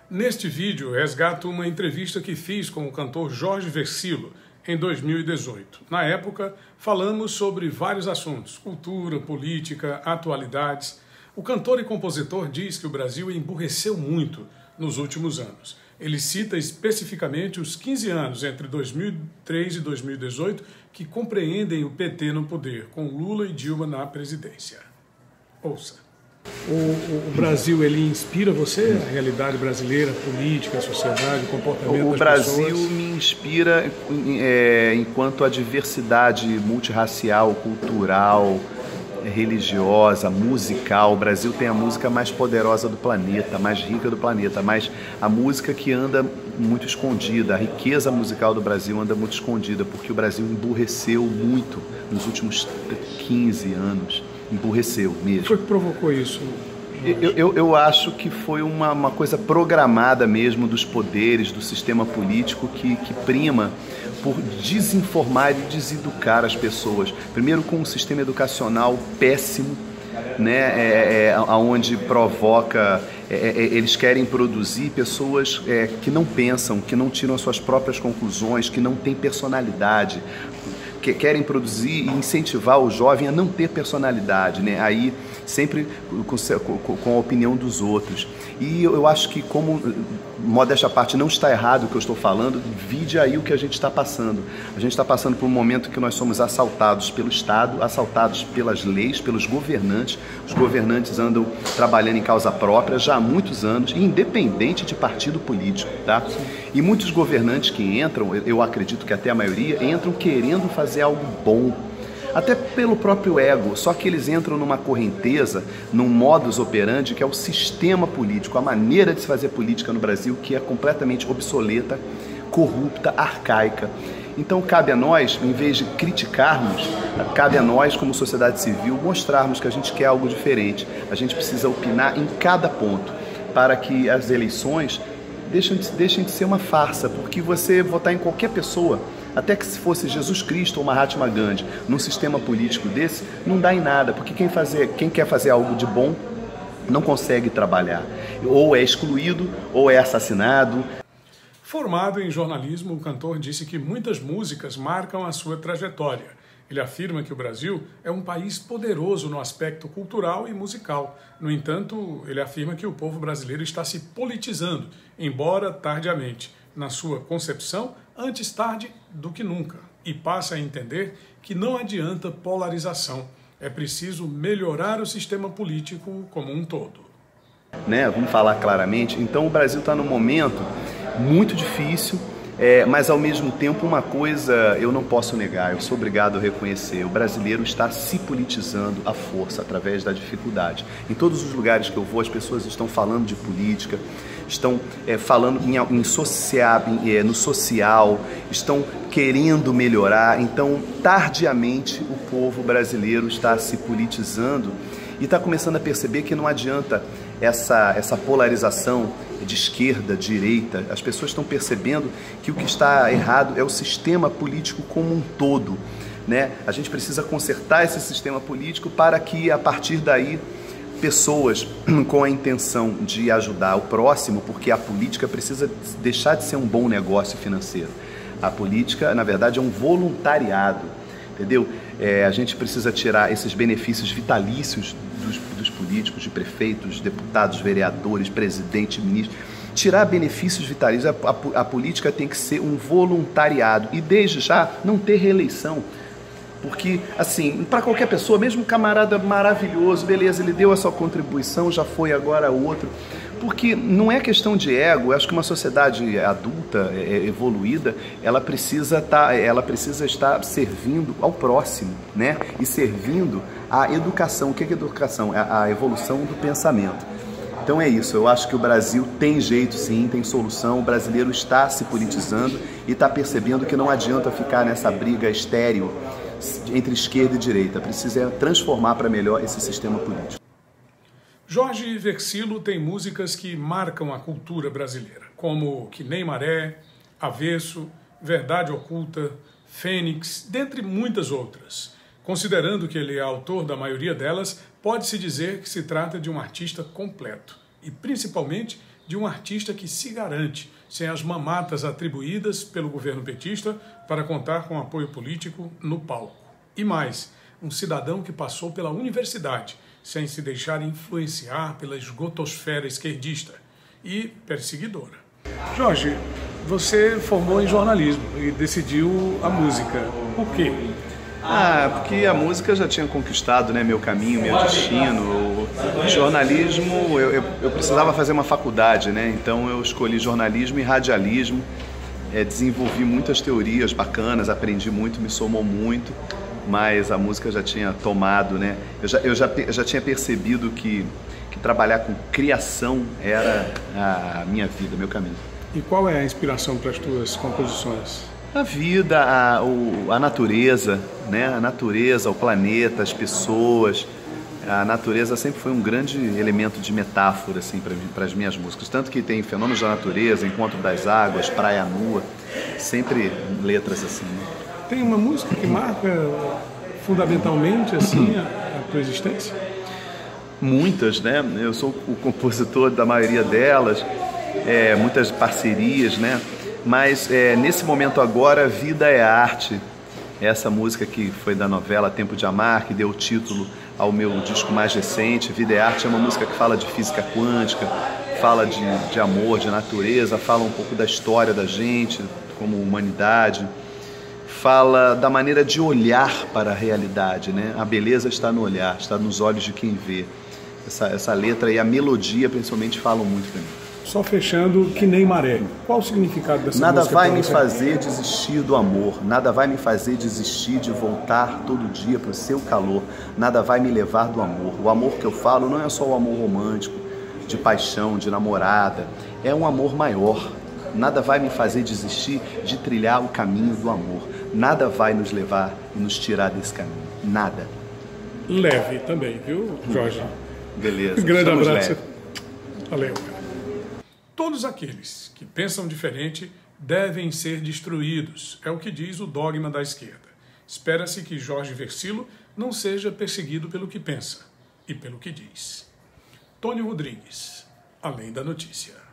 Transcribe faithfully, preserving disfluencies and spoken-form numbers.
Neste vídeo, resgato uma entrevista que fiz com o cantor Jorge Versilo em dois mil e dezoito. Na época, falamos sobre vários assuntos, cultura, política, atualidades. O cantor e compositor diz que o Brasil emburreceu muito nos últimos anos. Ele cita especificamente os quinze anos entre dois mil e três e dois mil e dezoito que compreendem o P T no poder, com Lula e Dilma na presidência. Ouça. O, o, o Brasil, ele inspira você, a realidade brasileira, a política, a sociedade, o comportamento o das Brasil pessoas? Me inspira é, enquanto a diversidade multirracial, cultural, religiosa, musical. O Brasil tem a música mais poderosa do planeta, mais rica do planeta, mas a música que anda muito escondida, a riqueza musical do Brasil anda muito escondida, porque o Brasil emburreceu muito nos últimos quinze anos. Emburreceu mesmo. O que foi que provocou isso? Eu, eu, eu acho que foi uma, uma coisa programada mesmo dos poderes, do sistema político que, que prima por desinformar e deseducar as pessoas. Primeiro com um sistema educacional péssimo, né, é, é, onde provoca, é, é, eles querem produzir pessoas é, que não pensam, que não tiram as suas próprias conclusões, que não têm personalidade, que querem produzir e incentivar o jovem a não ter personalidade, né? Aí sempre com, com a opinião dos outros. E eu acho que, como modéstia à parte, não está errado o que eu estou falando, vide aí o que a gente está passando. A gente está passando por um momento que nós somos assaltados pelo Estado, assaltados pelas leis, pelos governantes. Os governantes andam trabalhando em causa própria já há muitos anos, independente de partido político, tá? E muitos governantes que entram, eu acredito que até a maioria, entram querendo fazer algo bom, até pelo próprio ego, só que eles entram numa correnteza, num modus operandi que é o sistema político, a maneira de se fazer política no Brasil, que é completamente obsoleta, corrupta, arcaica. Então cabe a nós, em vez de criticarmos, cabe a nós como sociedade civil mostrarmos que a gente quer algo diferente. A gente precisa opinar em cada ponto, para que as eleições deixem de, deixem de ser uma farsa, porque você votar em qualquer pessoa, até que se fosse Jesus Cristo ou Mahatma Gandhi, num sistema político desse, não dá em nada, porque quem, fazer, quem quer fazer algo de bom não consegue trabalhar. Ou é excluído, ou é assassinado. Formado em jornalismo, o cantor disse que muitas músicas marcam a sua trajetória. Ele afirma que o Brasil é um país poderoso no aspecto cultural e musical. No entanto, ele afirma que o povo brasileiro está se politizando, embora tardiamente. Na sua concepção, antes tarde do que nunca, e passa a entender que não adianta polarização, é preciso melhorar o sistema político como um todo. Né? Vamos falar claramente, então o Brasil está num momento muito difícil, é, mas ao mesmo tempo uma coisa eu não posso negar, eu sou obrigado a reconhecer, o brasileiro está se politizando à força, através da dificuldade. Em todos os lugares que eu vou, as pessoas estão falando de política, estão é, falando em, em social, em, é, no social, estão querendo melhorar. Então, tardiamente, o povo brasileiro está se politizando e está começando a perceber que não adianta essa, essa polarização de esquerda, direita. As pessoas estão percebendo que o que está errado é o sistema político como um todo, né? A gente precisa consertar esse sistema político para que, a partir daí, pessoas com a intenção de ajudar o próximo, porque a política precisa deixar de ser um bom negócio financeiro. A política, na verdade, é um voluntariado, entendeu? É, a gente precisa tirar esses benefícios vitalícios dos, dos políticos, de prefeitos, deputados, vereadores, presidente, ministro. Tirar benefícios vitalícios, a, a, a política tem que ser um voluntariado e, desde já, não ter reeleição. Porque, assim, para qualquer pessoa, mesmo um camarada maravilhoso, beleza, ele deu a sua contribuição, já foi agora outro. Porque não é questão de ego, eu acho que uma sociedade adulta, evoluída, ela precisa, tá, ela precisa estar servindo ao próximo, né? E servindo à educação. O que é educação? É a evolução do pensamento. Então é isso, eu acho que o Brasil tem jeito sim, tem solução, o brasileiro está se politizando e está percebendo que não adianta ficar nessa briga estéril entre esquerda e direita, precisa transformar para melhor esse sistema político. Jorge Versilo tem músicas que marcam a cultura brasileira, como Que Nem Maré, Avesso, Verdade Oculta, Fênix, dentre muitas outras. Considerando que ele é autor da maioria delas, pode-se dizer que se trata de um artista completo e, principalmente, de um artista que se garante sem as mamatas atribuídas pelo governo petista para contar com apoio político no palco. E mais, um cidadão que passou pela universidade sem se deixar influenciar pela esgotosfera esquerdista e perseguidora. Jorge, você formou em jornalismo e decidiu a música. Por quê? Ah, porque a música já tinha conquistado, né, meu caminho, meu destino. O jornalismo, eu, eu, eu precisava fazer uma faculdade, né? Então eu escolhi jornalismo e radialismo. É, desenvolvi muitas teorias bacanas, aprendi muito, me somou muito. Mas a música já tinha tomado, né? Eu já, eu já, eu já tinha percebido que, que trabalhar com criação era a minha vida, meu caminho. E qual é a inspiração para as tuas composições? A vida, a, o, a natureza, né? A natureza, o planeta, as pessoas. A natureza sempre foi um grande elemento de metáfora assim, para as minhas músicas. Tanto que tem Fenômenos da Natureza, Encontro das Águas, Praia Nua, sempre letras assim, né? Tem uma música que marca fundamentalmente assim a, a tua existência? Muitas, né? Eu sou o compositor da maioria delas, é, muitas parcerias, né? Mas é, nesse momento agora, Vida é Arte, essa música que foi da novela Tempo de Amar, que deu o título ao meu disco mais recente. Vida é Arte é uma música que fala de física quântica, fala de, de amor, de natureza, fala um pouco da história da gente como humanidade. Fala da maneira de olhar para a realidade, né? A beleza está no olhar, está nos olhos de quem vê. Essa, essa letra e a melodia, principalmente, falam muito para mim. Só fechando, Que Nem Maré. Qual o significado dessa Nada música? vai me fazer desistir do amor, nada vai me fazer desistir de voltar todo dia para o seu calor, nada vai me levar do amor. O amor que eu falo não é só o amor romântico, de paixão, de namorada, é um amor maior. Nada vai me fazer desistir de trilhar o caminho do amor. Nada vai nos levar e nos tirar desse caminho. Nada. Leve também, viu, Jorge? Beleza. Grande abraço. Leve. Valeu. Todos aqueles que pensam diferente devem ser destruídos, é o que diz o dogma da esquerda. Espera-se que Jorge Versilo não seja perseguido pelo que pensa e pelo que diz. Tônio Rodrigues, Além da Notícia.